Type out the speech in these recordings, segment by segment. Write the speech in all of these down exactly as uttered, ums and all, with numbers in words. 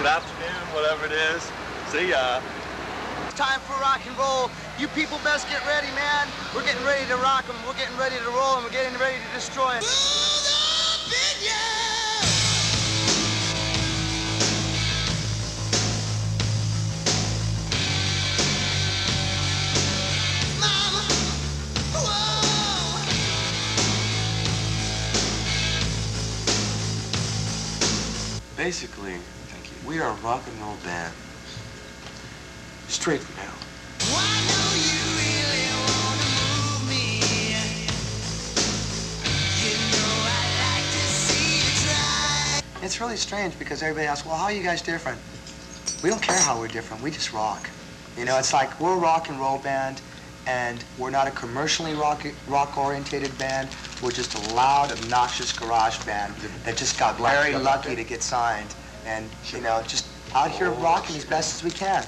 good afternoon, whatever it is. See ya. It's time for rock and roll. You people best get ready, man. We're getting ready to rock them. We're getting ready to roll and we're getting ready to destroy them. Basically, thank you. We are a rock and roll band. Straight from hell. It's really strange because everybody asks, well, how are you guys different? We don't care how we're different. We just rock. You know, it's like we're a rock and roll band, and we're not a commercially rock rock orientated band. We're just a loud, obnoxious garage band that just got very lucky to get signed, and you know, just out here rocking as best as we can.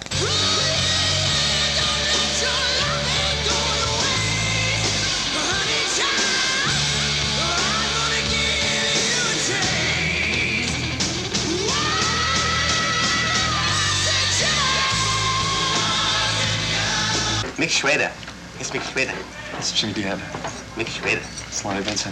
Mick Schrader. It's Mick Schrader. It's Jimmy Dean. Mick Schrader. It's Lonnie Vincent.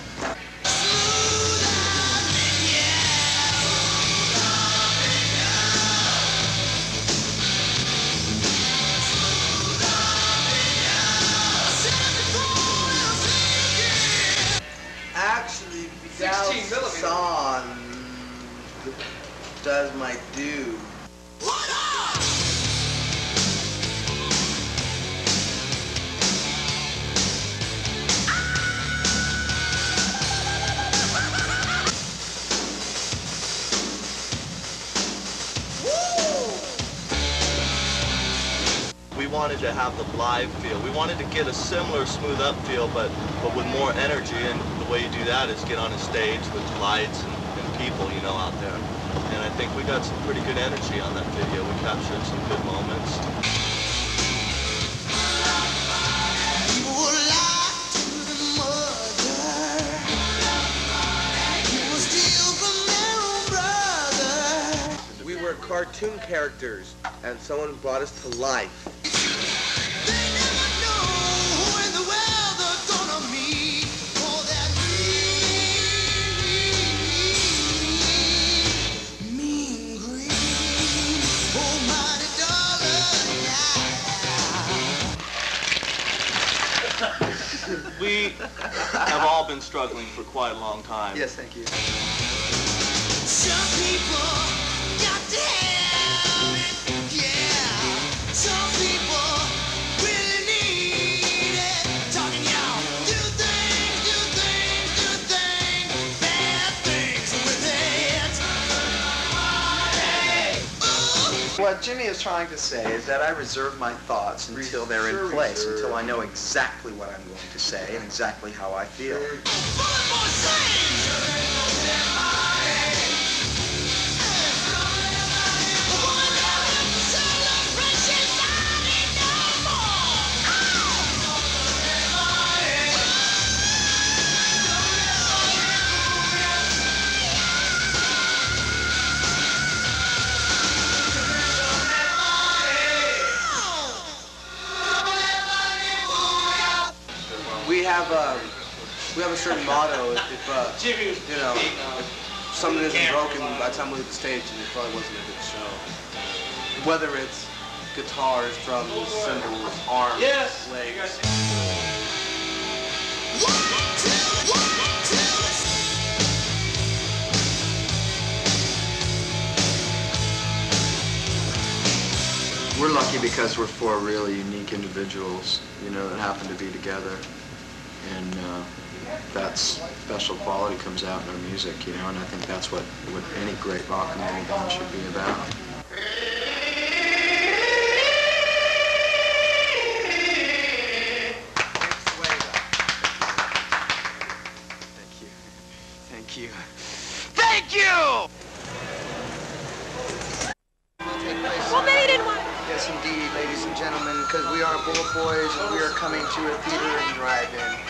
Actually, Miguel Song does my do. We wanted to have the live feel. We wanted to get a similar smooth up feel, but but with more energy. And the way you do that is get on a stage with lights and, and people, you know, out there. And I think we got some pretty good energy on that video. We captured some good moments. We were cartoon characters, and someone brought us to life. We have all been struggling for quite a long time. Yes, thank you. Some people got to have it, yeah. Some people really need it. Talking y'all, do things, do things, do things, bad things with it. What Jimmy is trying to say is that I reserve my thoughts until they're in place, until I know exactly what I'm going to say and exactly how I feel. We have a we have a certain motto. If, if uh, you know, if something isn't broken by the time we hit the stage, then it probably wasn't a good show. Whether it's guitars, drums, cymbals, arms, Yes. legs. We're lucky because we're four really unique individuals, you know, that happen to be together. And uh, that special quality comes out in our music, you know, and I think that's what, what any great rock and roll band should be about. Thank you. Thank you. Thank you! Well, they didn't want. Yes, indeed, ladies and gentlemen, because we are Bullet Boys and we are coming to a theater and drive-in.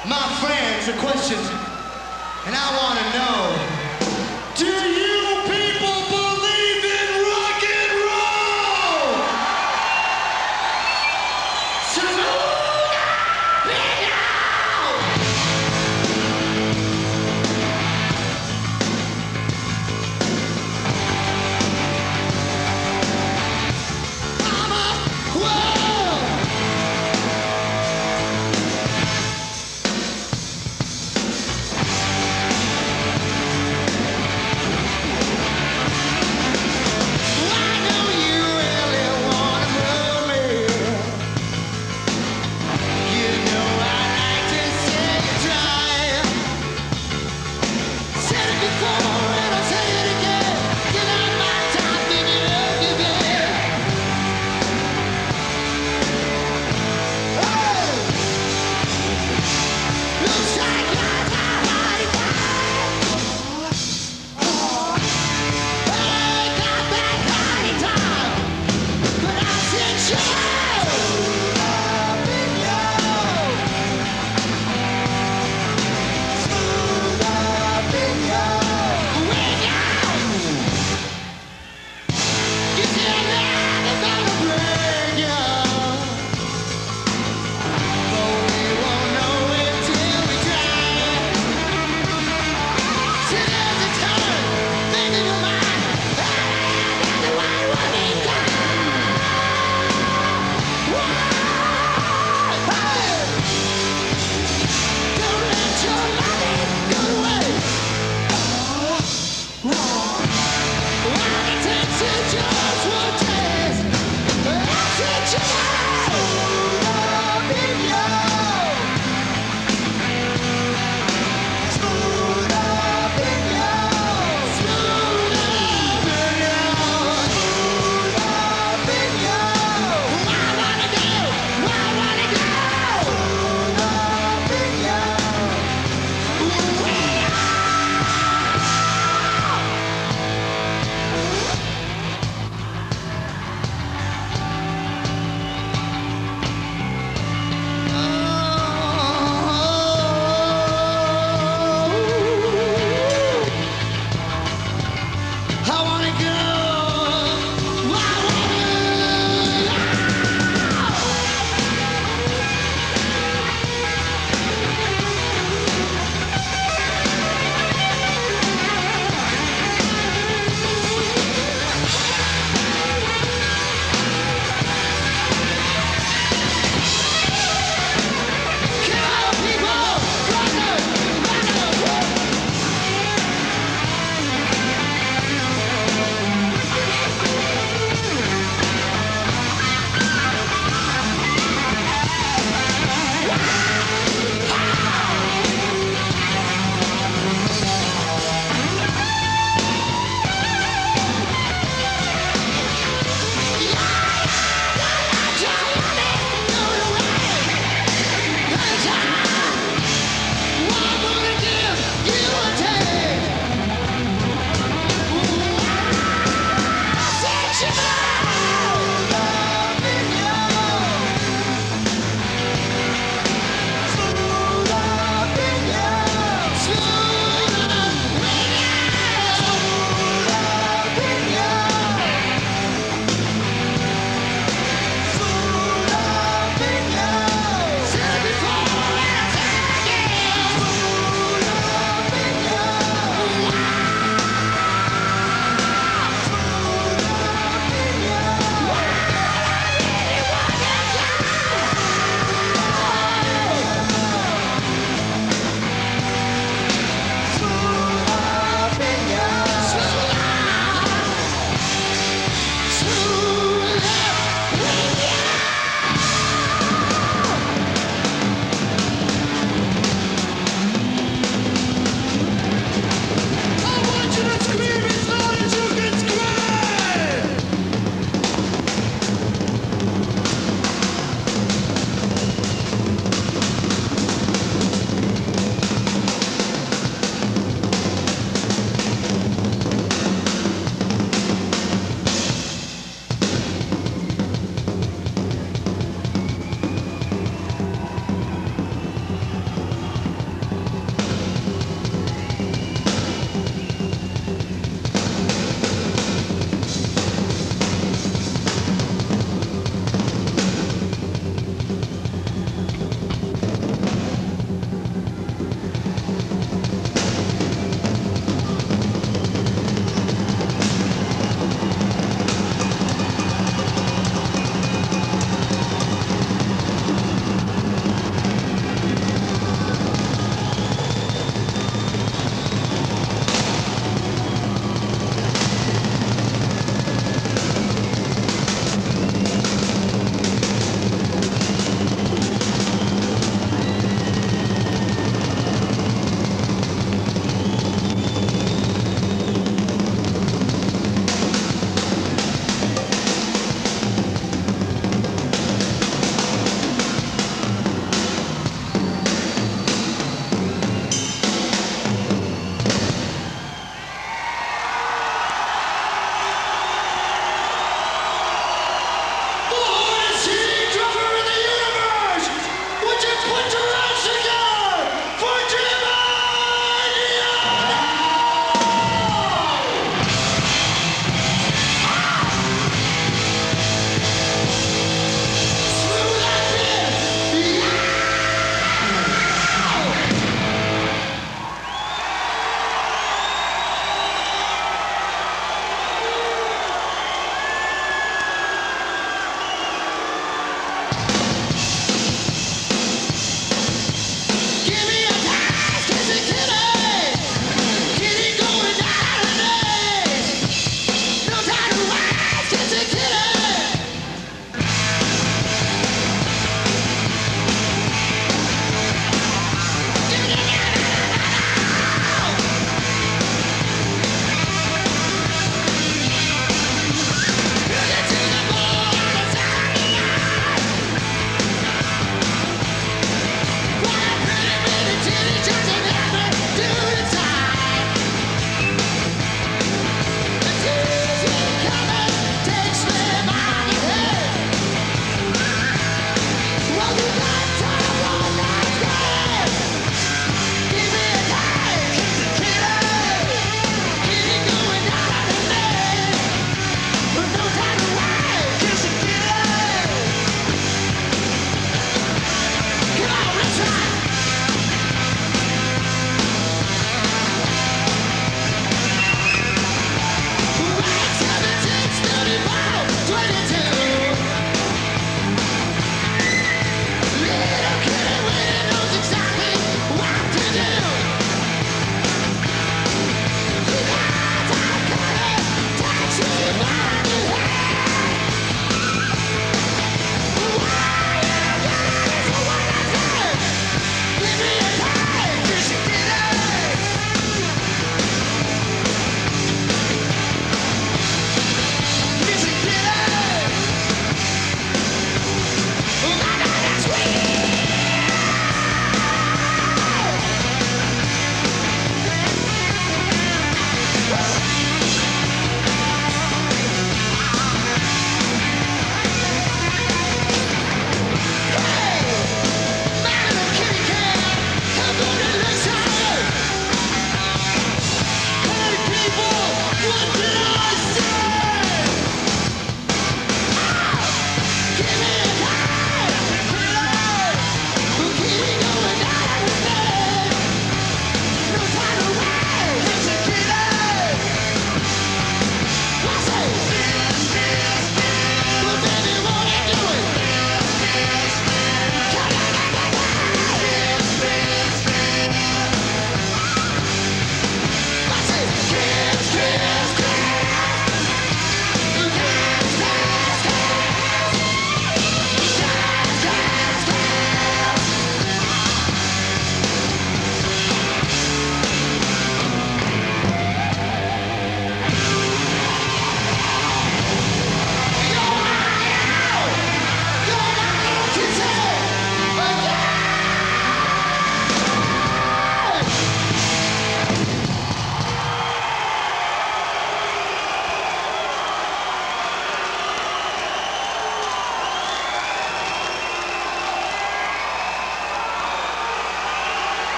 my friends a question, and I want to know, do you people believe in rock and roll?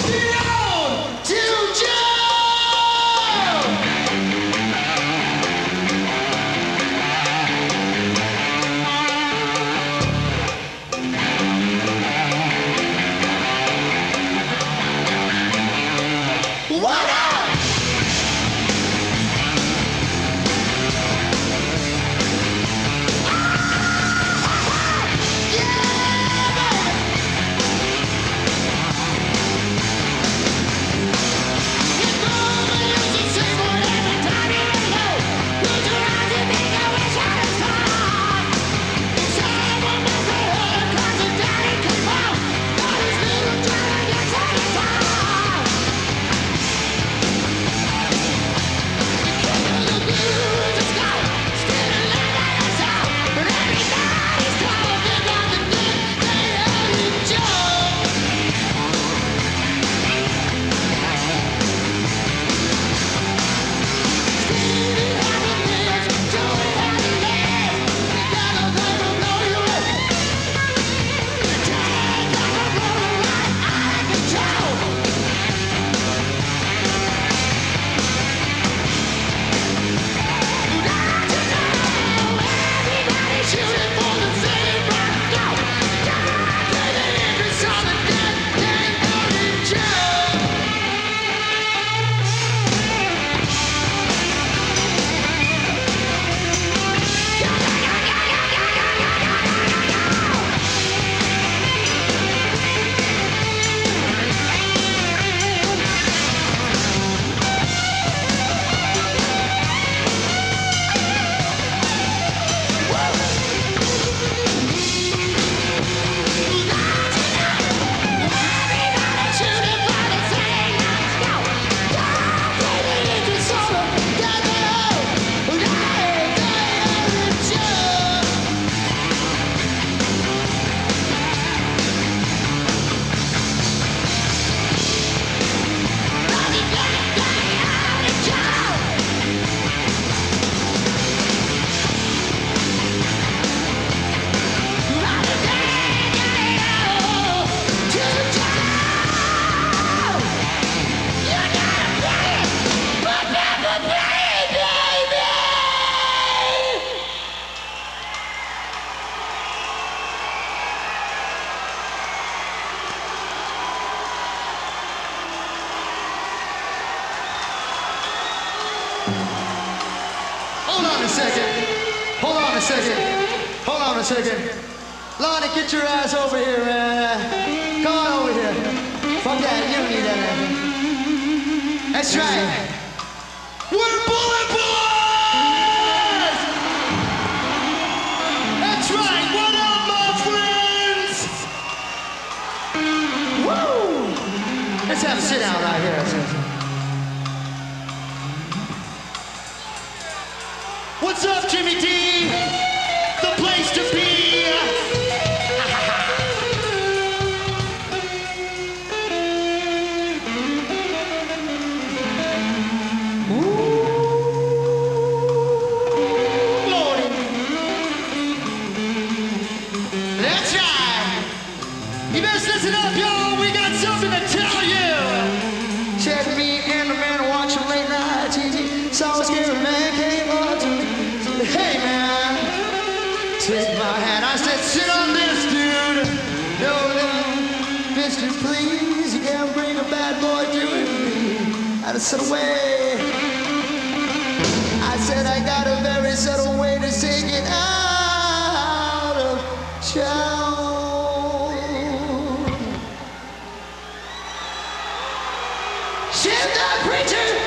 down to Joe! What up? Hold on a second. Hold on a second. Hold on a second. Lonnie, get your ass over here, man. Come on over here. Fuck that, you don't need that, man. That's right. We're Bullet Boys! That's right. What up, my friends? Woo! Let's have a sit down right here. What's up, Jimmy D? The place to be. Lordy. That's right. You best listen up, y'all. We got something to tell you. Check me and the man watching late night T V. So scary man came up to me. Hey man, take my hand. I said, sit on this, dude. No, no, mister, please, you can't bring a bad boy to me. I just said, away. I said, I got a very subtle way to say get out of town. Shoot the preacher.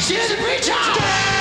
She's a preacher.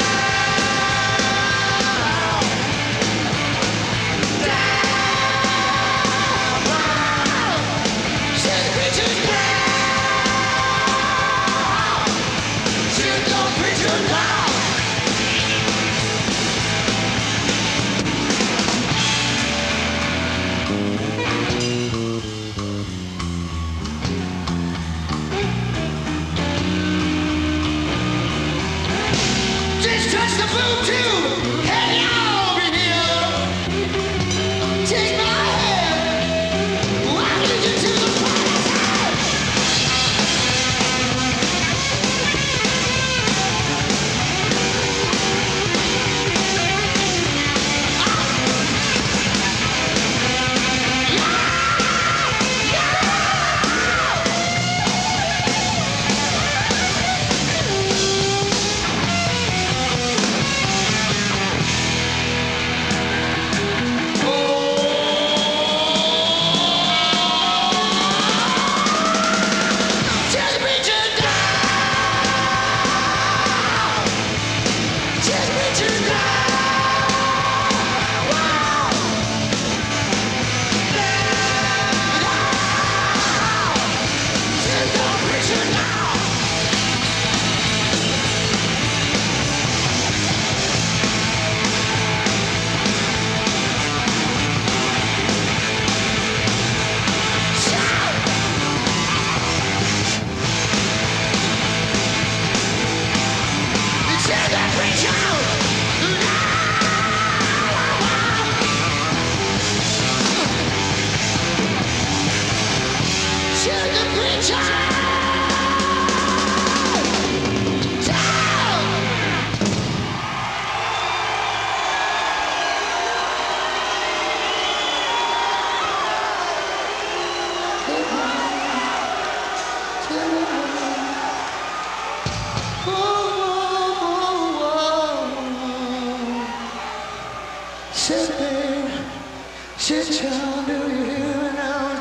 Sit down, do you hear me now?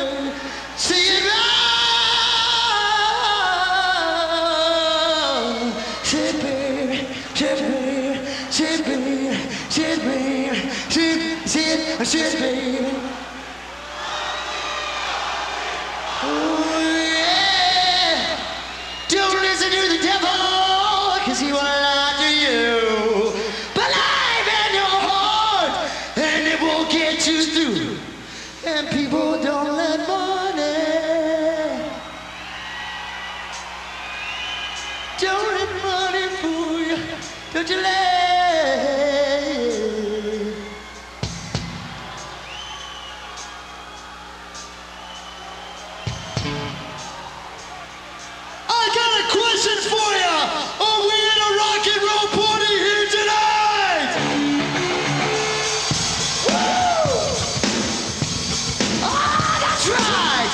See it loud. Sit, baby, sit, baby, sit, baby, sit, baby, sit, sit, sit, baby. Oh, yeah. Don't listen to the devil, 'cause he won't lie to you. Believe in your heart, and it will get you through. And people don't let money, don't let money fool you. Don't you let I got a question for you. Are we in a rock and roll party here tonight? Woo! Ah, that's right.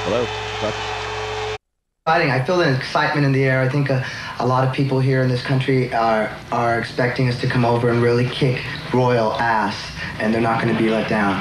Hello. I feel an excitement in the air. I think a, a lot of people here in this country are are expecting us to come over and really kick royal ass, and they're not going to be let down.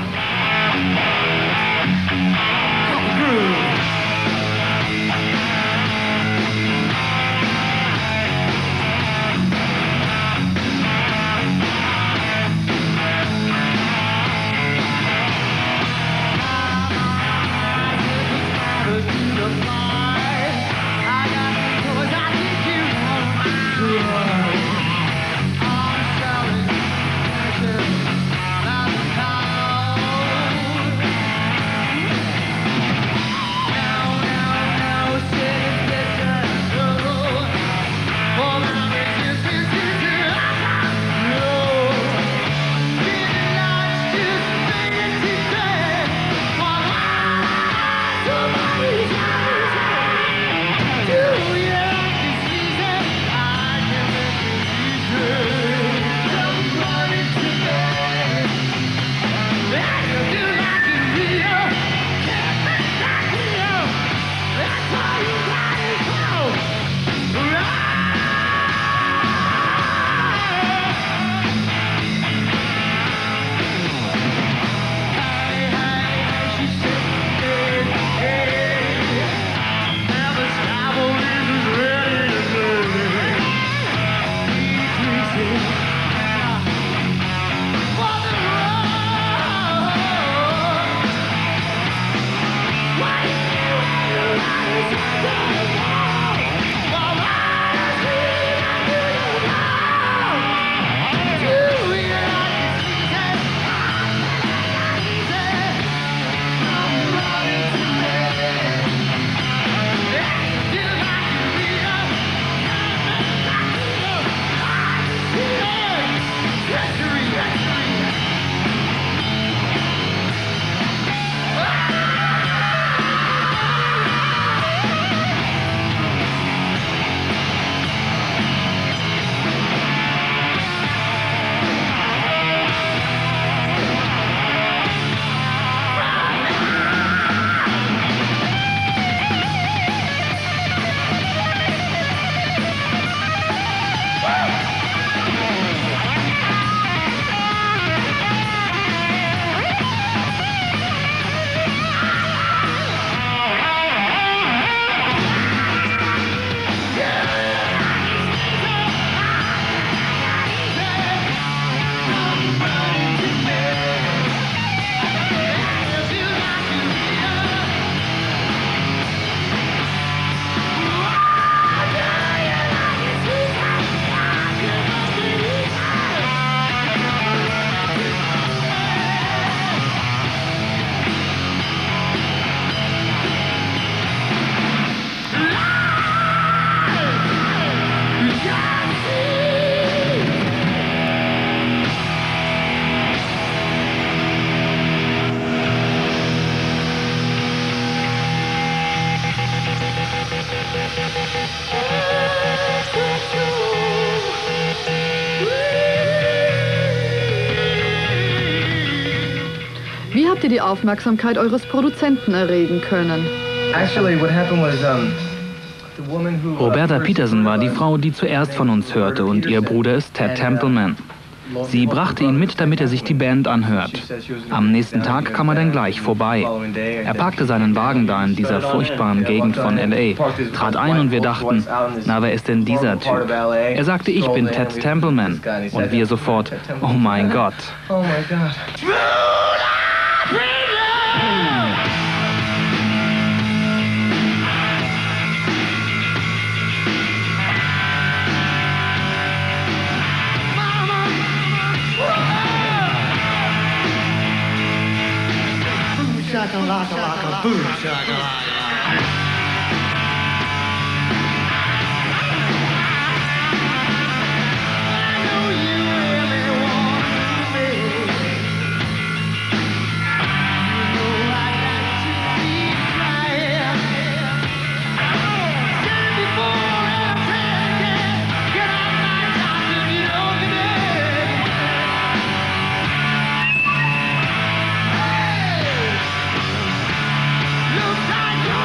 Wie habt ihr die Aufmerksamkeit eures Produzenten erregen können? Roberta Peterson war die Frau, die zuerst von uns hörte, und ihr Bruder ist Ted Templeman. Sie brachte ihn mit, damit er sich die Band anhört. Am nächsten Tag kam er dann gleich vorbei. Er parkte seinen Wagen da in dieser furchtbaren Gegend von L A, trat ein und wir dachten, na, wer ist denn dieser Typ? Er sagte, ich bin Ted Templeman. Und wir sofort, oh mein Gott. Oh my God. Shakalaka, boom, shakalaka. Looks like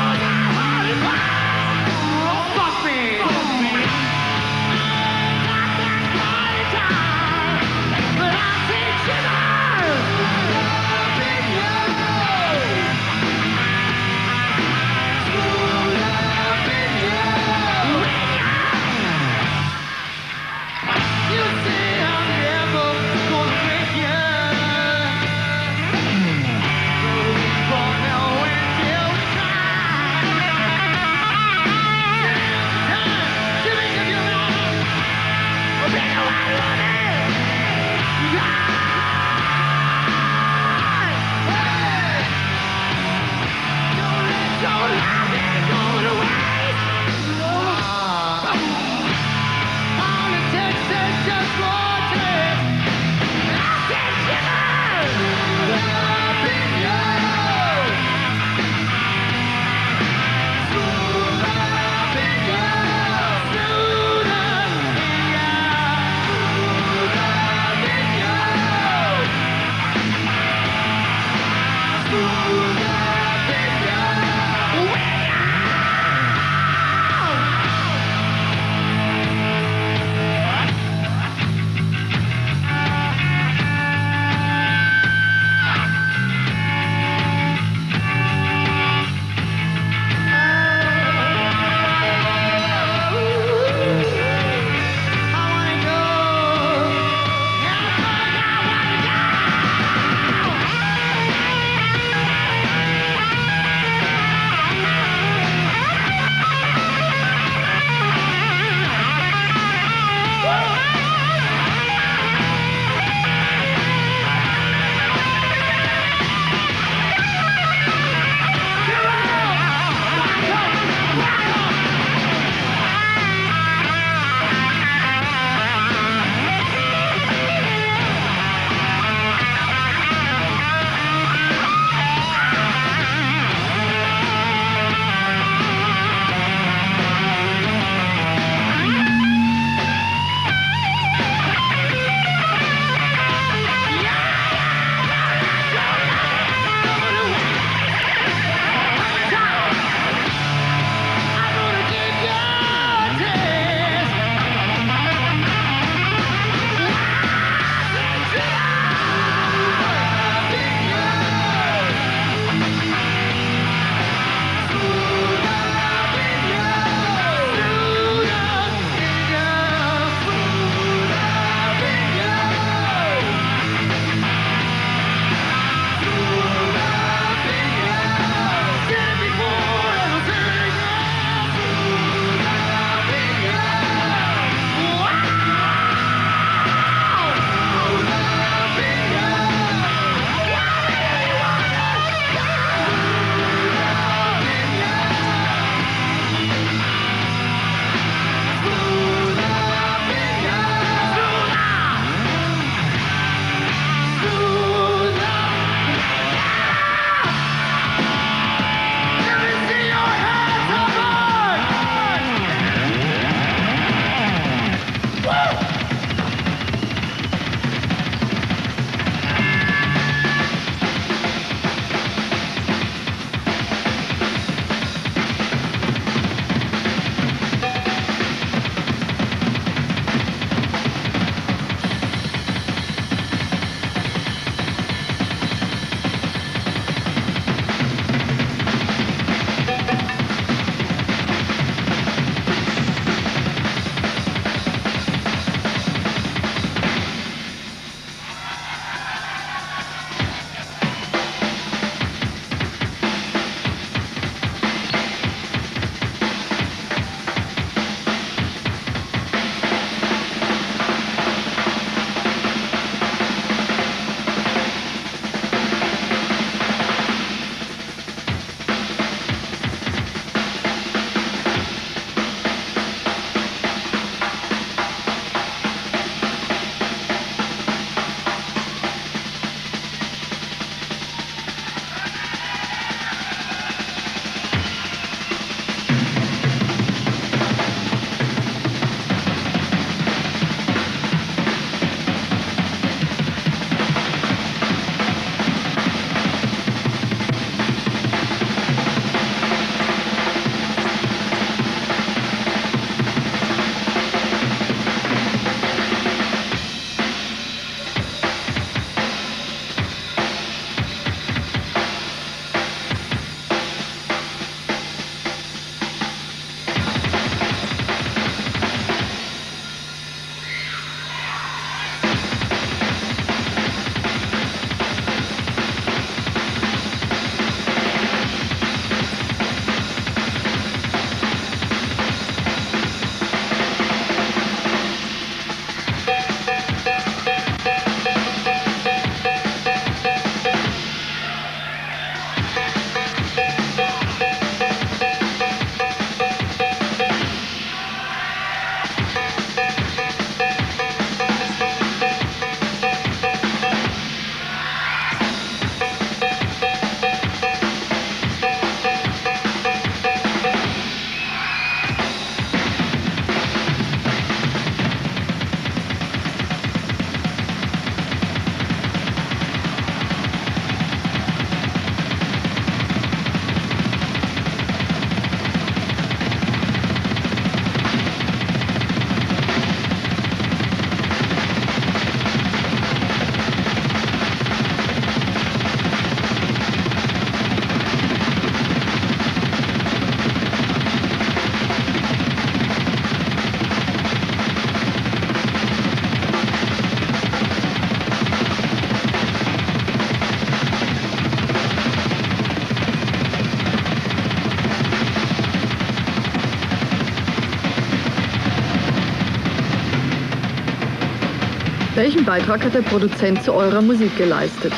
Welchen Beitrag hat der Produzent zu eurer Musik geleistet?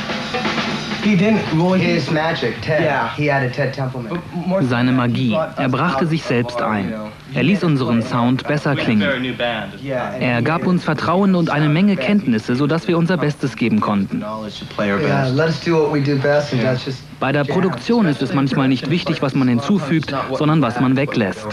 His magic, Ted. He added Ted Templeman. Seine Magie. Er brachte sich selbst ein. Er ließ unseren Sound besser klingen. Er gab uns Vertrauen und eine Menge Kenntnisse, sodass wir unser Bestes geben konnten. Yeah, let us do what we do best, and that's just Bei der Produktion ist es manchmal nicht wichtig, was man hinzufügt, sondern was man weglässt.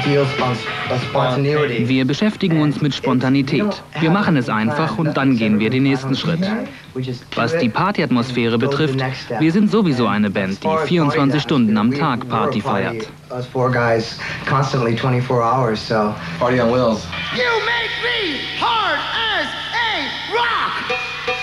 Wir beschäftigen uns mit Spontanität. Wir machen es einfach und dann gehen wir den nächsten Schritt. Was die Partyatmosphäre betrifft, wir sind sowieso eine Band, die vierundzwanzig Stunden am Tag Party feiert. Party on wheels. You make me hard as a rock!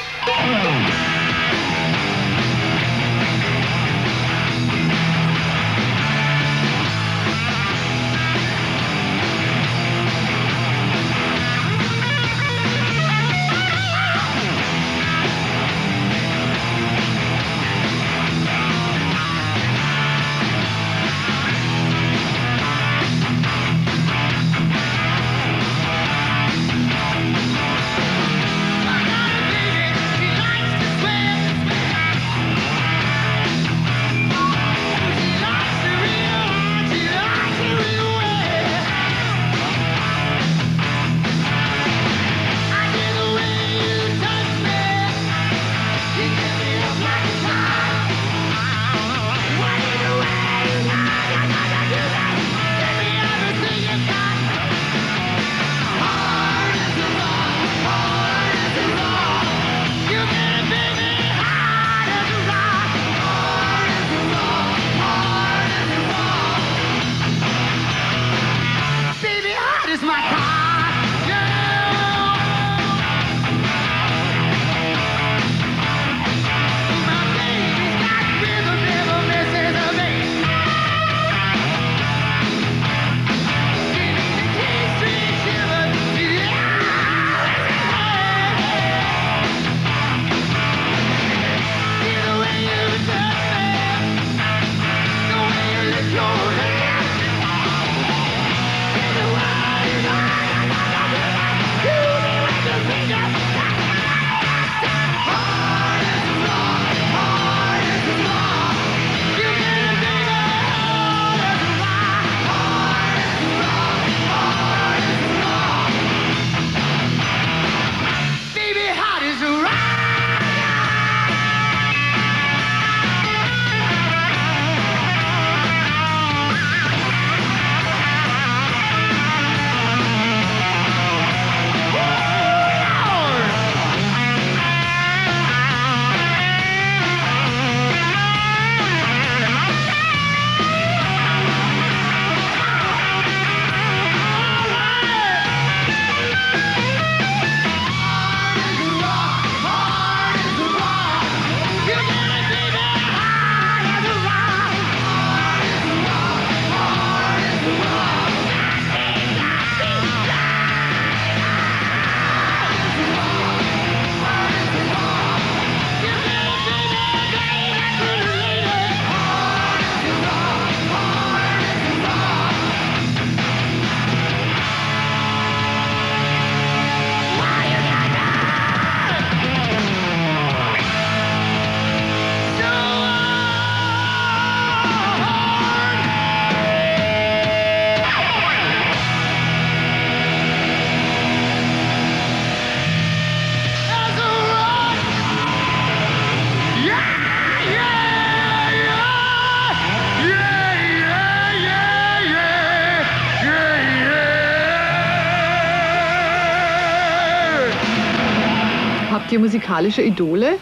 Habt ihr musikalische Idole?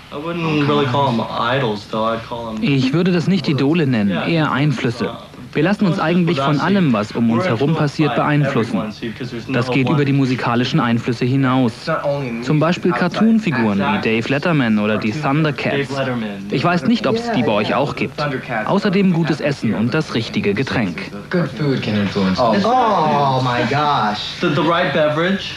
Ich würde das nicht Idole nennen, eher Einflüsse. Wir lassen uns eigentlich von allem, was um uns herum passiert, beeinflussen. Das geht über die musikalischen Einflüsse hinaus. Zum Beispiel Cartoonfiguren wie Dave Letterman oder die Thundercats. Ich weiß nicht, ob es die bei euch auch gibt. Außerdem gutes Essen und das richtige Getränk. Good food can influence. Oh, Oh my gosh. The, the right beverage.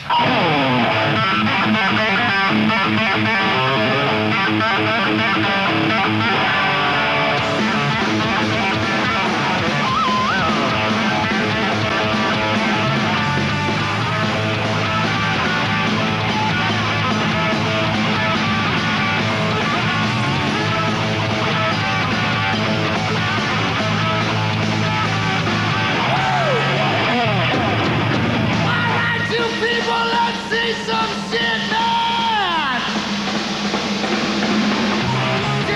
Some shit, man!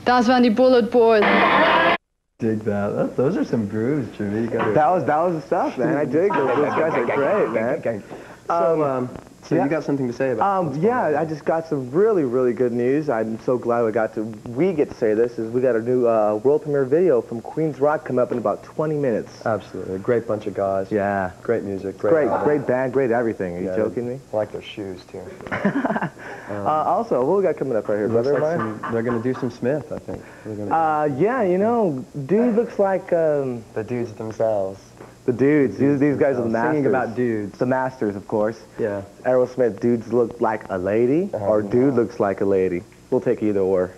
Das waren die Bullet Boys. Dig that. that. Those are some grooves, Jimmy. You gotta... That was that was the stuff, man. I dig those. Those guys are great, man. So, um, so yeah. you got something to say about Um, yeah, I just got some really, really good news. I'm so glad we got to, we get to say this, is we got a new uh, world premiere video from Queen's Rock coming up in about twenty minutes. Absolutely. A great bunch of guys. Yeah. Great music. Great, great, album. great band, great everything. Are you yeah, joking me? I like their shoes, too. um, uh, also, what we got coming up right here, brother? Like some, they're going to do some Smith, I think. Uh, yeah, you know, dude looks like... Um, the dudes themselves. The dudes. These, these guys are the masters. Singing about dudes. The masters, of course. Yeah. Aerosmith, dudes look like a lady, uh-huh. or dude looks like a lady. We'll take either or.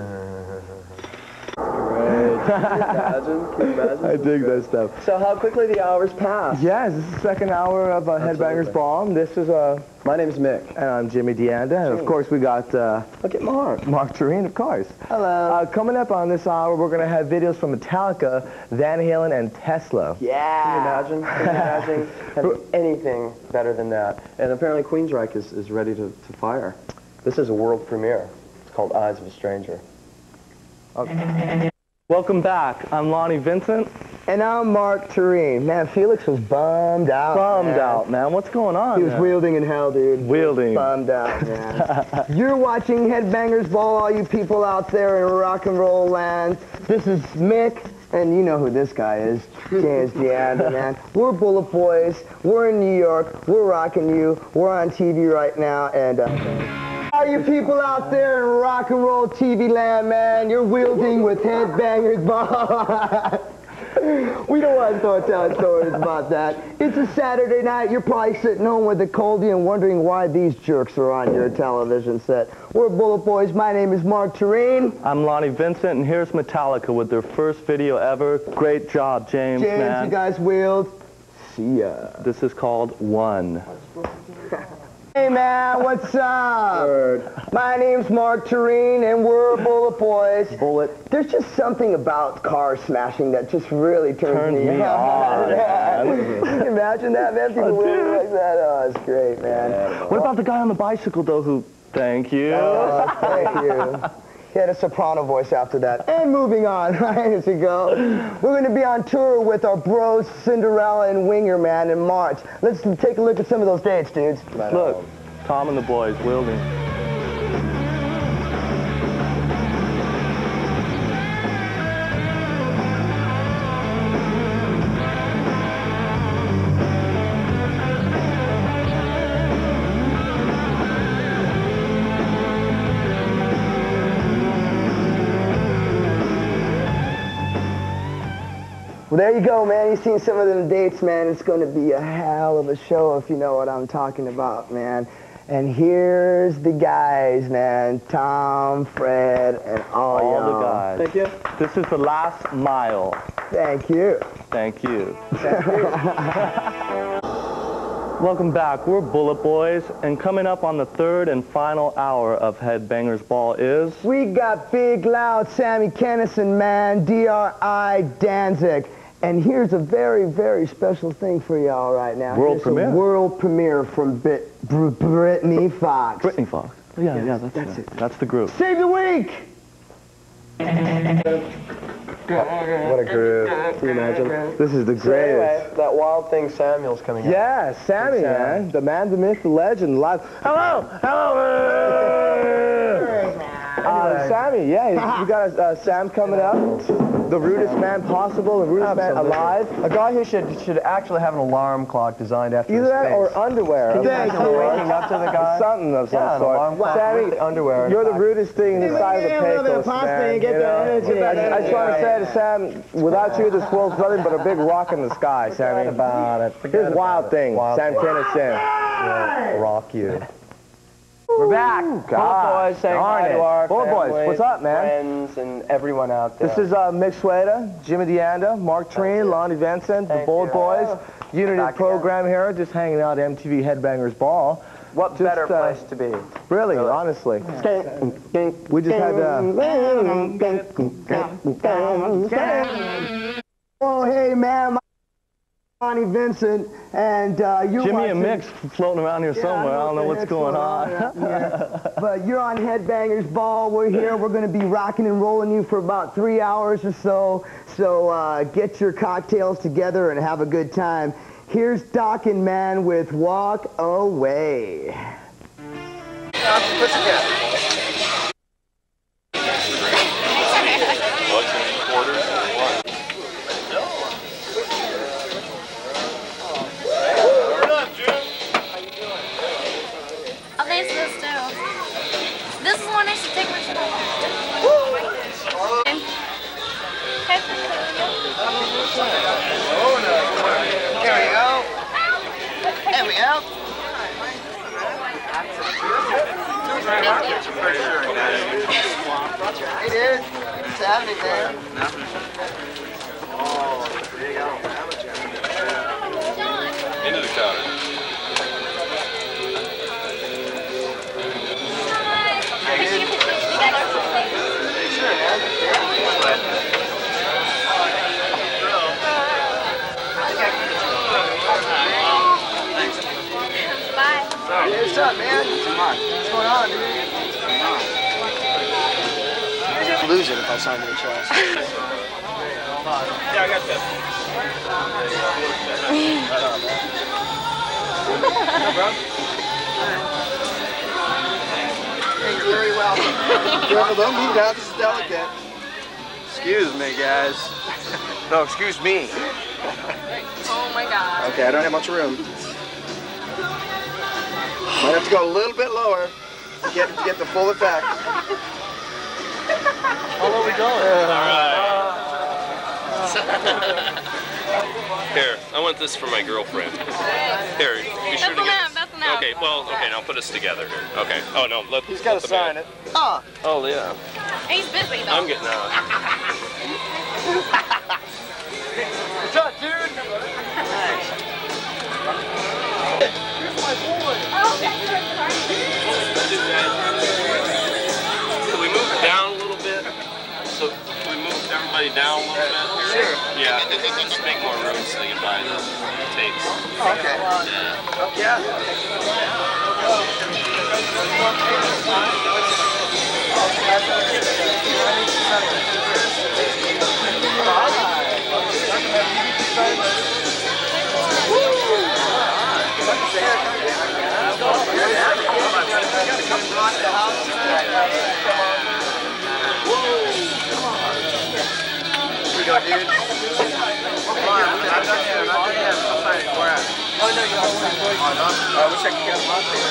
Great. Can you imagine? Can you imagine? I dig that stuff. So how quickly the hours pass. Yes, this is the second hour of uh, Headbangers Ball. This is uh, my name's Mick. And I'm Jimmy DeAnda. And of course we got uh, look at Mark. Mark Tureen, of course. Hello. Uh, coming up on this hour, we're going to have videos from Metallica, Van Halen, and Tesla. Yeah. Can you imagine? Can you imagine having anything better than that? And apparently Queensryche is, is ready to, to fire. This is a world premiere. It's called Eyes of a Stranger. Okay. Welcome back. I'm Lonnie Vincent. And I'm Mark Tureen. Man, Felix was bummed out. Bummed man. out, man. What's going on? He was man? wielding in hell, dude. Wielding. Bummed out, man. You're watching Headbangers Ball, all you people out there in rock and roll land. This is Mick, and you know who this guy is. James DeAnda, man. We're Bullet Boys. We're in New York. We're rocking you. We're on T V right now, and... Uh, all you people out there in rock and roll T V land, man, you're wielding with Headbangers Ball. We don't want to tell stories about that. It's a Saturday night. You're probably sitting home with a coldie and wondering why these jerks are on your television set. We're Bullet Boys. My name is Mark Tureen. I'm Lonnie Vincent, and here's Metallica with their first video ever. Great job, James, James, man. you guys wheeled. See ya. This is called One. Hey man, what's up? Word. My name's Mark Tureen, and we're Bullet Boys. Bullet. There's just something about car smashing that just really turns, turns me, me on. Can you imagine that, man? People wheeling like that. Oh, it's great, man. Yeah, what about the guy on the bicycle, though, who... Thank you. Oh, thank you. He had a soprano voice after that. And moving on, right, as we go. We're going to be on tour with our bros, Cinderella and Winger, man, in March. Let's take a look at some of those dates, dudes. Look, Tom and the boys, wielding. Well, there you go, man. You've seen some of them dates, man. It's going to be a hell of a show if you know what I'm talking about, man. And here's the guys, man. Tom, Fred, and all, all y'all. the guys. Thank you. This is the last mile. Thank you. Thank you. Thank you. Welcome back. We're Bullet Boys, and coming up on the third and final hour of Headbangers Ball is... We got Big Loud Sammy Kennison, man. D R I Danzig. And here's a very, very special thing for y'all right now. World here's premiere. A world premiere from Bit Br Brittany Fox. Brittany Fox. Oh, yeah, yes, yeah, that's, that's it. it. That's the group. Save the week! What a groove. Can you imagine? This is the So greatest. anyway, that Wild Thing Samuel's coming out. Yeah, Sammy, Sam. man. The man, the myth, the legend. Live. Hello! Hello! Uh, Sammy, yeah, you got uh, Sam coming up. The rudest man possible, the rudest Absolutely. man alive. A guy who should should actually have an alarm clock designed after Either his that face. or underwear. Can you Thank imagine you. waking up to the guy? Something of some Yeah, an sort. alarm clock Sammy, with the underwear. you're the rudest thing in the side of the Pecos, man. and get you the know? energy. I, I just want to say to Sam, without you, this world's nothing but a big rock in the sky, Sammy. Forget about it. Forget Here's about Wild it. Thing, Wild Sam Thing. Kinison. Yeah, rock you. We're back. Bullet Boys saying darn hi it. to our Bullet Boys, families, what's up, man? friends, and everyone out there. This is uh, Mick Schweda, Jimmy DeAnda, Mark Tureen, Lonnie Vincent, the Thank Bold you. Boys. Unity Back program here, just hanging out at M T V Headbangers Ball. What Just, better uh, place to be? Really, honestly. We just had uh, Oh, hey, man. Bonnie Vincent, and uh, you're Jimmy watching... and Mick's floating around here Yeah, somewhere. I don't know what what's the going on. heck's going on out here. But you're on Headbangers Ball. We're here. We're going to be rocking and rolling you for about three hours or so. So uh, get your cocktails together and have a good time. Here's Dockin' Man with Walk Away. I'll taste this too. This is one I should take my shit off. There we go. There we go. Hey, dude. What's happening, man? Oh, there you go. Into the counter. Sure, man. Bye. Hey, what's up, man? What's going on, dude? I'd lose it if I signed your chest. Yeah, I got that. Hey, you're very welcome. Careful, don't move now. This is delicate. Excuse me, guys. No, excuse me. Oh my god. Okay, I don't have much room. Might have to go a little bit lower to get to get the full effect. How low are we going? All right. Here, I want this for my girlfriend. Here, be sure to get. That's enough. Okay, well, okay, now put us together here. Okay. Oh no, let. He's got to sign it. Ah. Oh yeah. He's busy though. I'm getting out. What's up, dude? Can we move it down a little bit? So can we move everybody down a little bit here? Sure. Yeah. Just make more room so they can buy the tapes. Okay. Yeah. Here we go, dude. Come on, I'm not done yet. I'm not done yet. I'm signing. Where at? Oh, no, you don't sign. Oh, no? I wish I could get a lot there.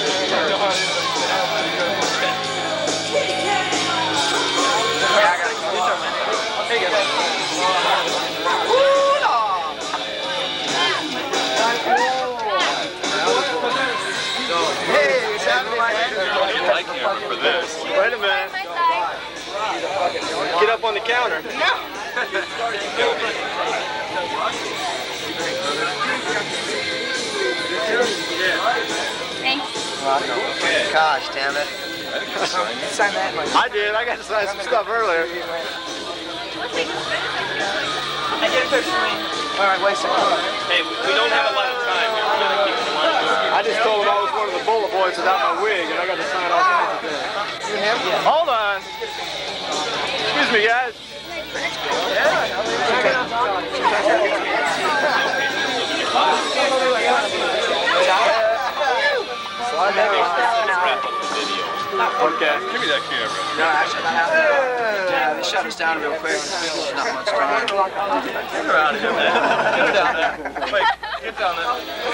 Yeah, I got it. Here you go. Woo, no. Hey, what's happening, man? You like camera for this? Wait a minute. Get up on the counter. No. Thanks. Gosh, damn it. Sign that. I did. I got to sign some stuff earlier. I get a picture of me. All right, wait a second. Hey, we don't have a lot of time here. We gotta keep the line. I just told him I was one of the bullet boys without my wig, and I got to sign all kinds of things. You him? Yeah. Hold on. Excuse me, guys. Slide down. Okay. Give me that camera. No, actually, I have to. Yeah, they shut us down real quick. There's not much time. Get her out of here, man. Get her down there. Wait, get down there.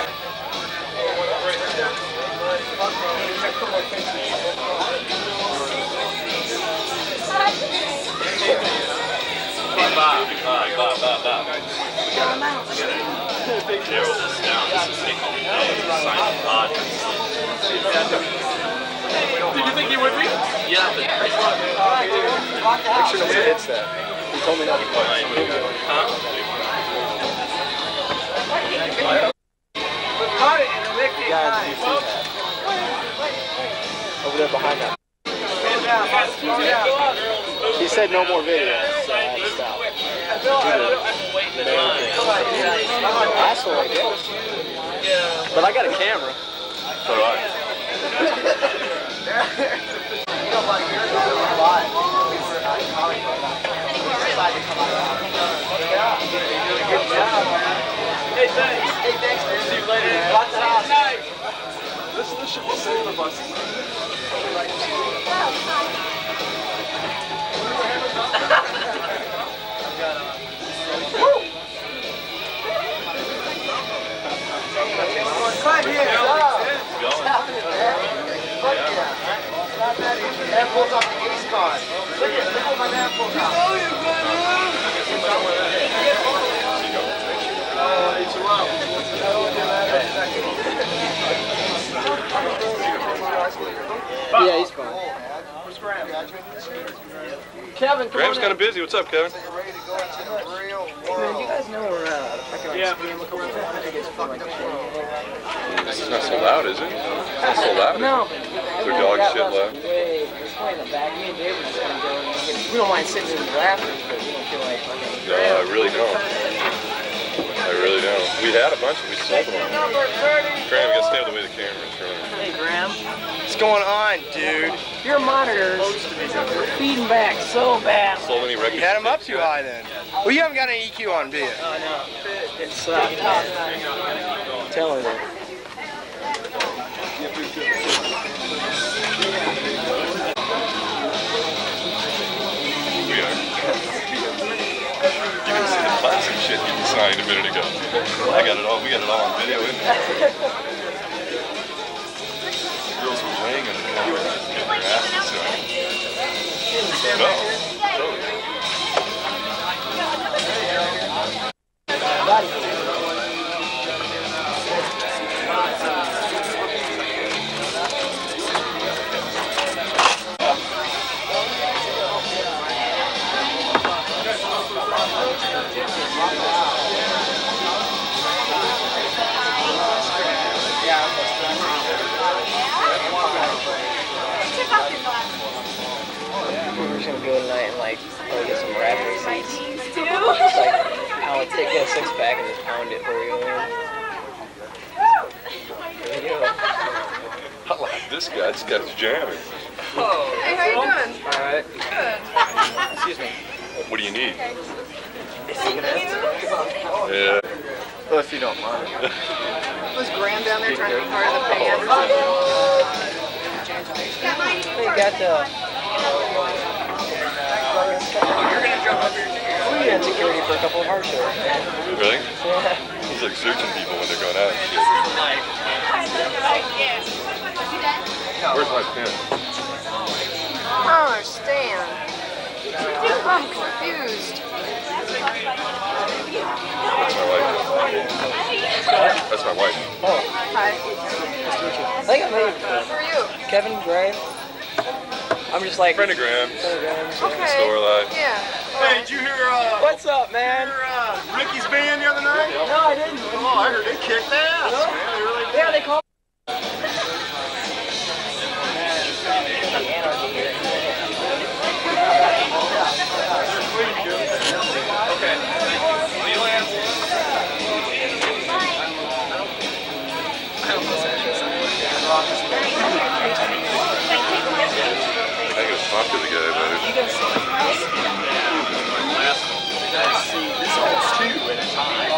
Hey, Bob. Bob, Bob, Bob, Bob. Narrow this down. This is taking me days. Sign the pod. Did you think you would be? Yeah, but... Make sure nobody hits that. He told me not to play. Huh? Guys, you see that? Over there behind that. He said no more videos, so I had to stop. Asshole, I guess. But I got a camera. So do I. Hey, thanks. Hey, thanks, man. See you later. Lots of house. This, this should be safe for us. Man pulls off the ace card. Look at, look what my man pulls off. Oh, you Oh, it's Yeah, he's fine. Where's Graham? Kevin, come Graham's on kind of busy. What's up, Kevin? Man, you guys know we're uh, fucking like yeah. Look over there. This is not so loud, is it? It's not so loud. No. Their dog shit loud. Way, it's way in the back. Me and Dave were just gonna go. We don't mind sitting in the rafters, but we don't feel like fucking. No, I really don't. I really don't. We had a bunch, but we sold them all. Graham, you gotta stay out of the way of the camera. Hey, Graham. What's going on, dude? Your monitors are feeding back so bad. Sold any records? You had them up too high then. Well, you haven't got any E Q on, do you? Oh, no. It's, uh, I'm telling you. We are. You didn't see the classic shit you signed a minute ago. I got it all, we got it all on video in there. Girls were laying in the corner, getting their asses signed. No, totally. We're just gonna go tonight and like probably get some rap receipts. Just like I'll take a six pack and just pound it for you. There you go. I like this guy. This guy's jamming. Oh. Hey, how you doing? All right. Good. Excuse me. What do you need? Yeah. Yeah. Well, if you don't mind. Was Graham down there trying to be part of the band or something? They got the. You're gonna jump up here too. We had security for a couple of our shows. Really? Yeah. He's like searching people when they're going out. Where's my pen? I don't understand. I'm confused. That's my wife. That's my wife. Oh. Hi. Nice to meet you. I think I met you before. Who are you? Kevin Gray. I'm just like. Friend of Graham's. Friend of Graham's. Yeah. Okay. Store life. Yeah. Hey, did you hear, uh... What's up, man? Did you hear, uh, Ricky's band the other night? No, I didn't. Oh, I heard they kicked ass, no? man. They really did. Yeah, they called. I gotta talk to the guy about it. You guys see, this holds two at a time.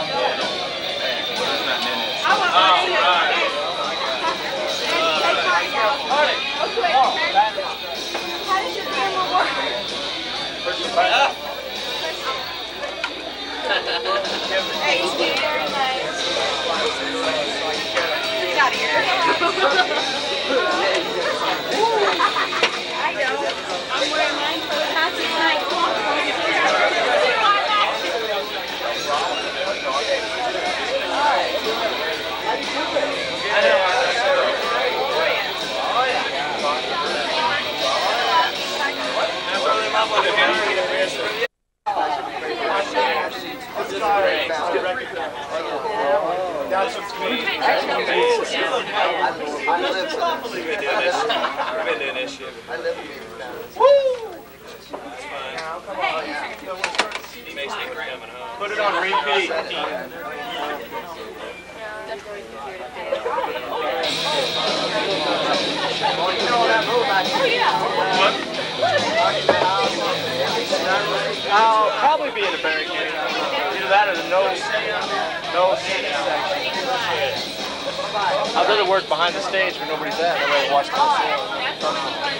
How does your camera work? Hey, you did very nice. Get out of here. I know. I'm wearing mine for the concert tonight. That's what's me. Been an issue. Woo! Hey! Put it on repeat. I'll probably be in a barricade. Either that or the no, no seating section. I'd rather work behind the stage where nobody's at. I'd rather watch the whole show.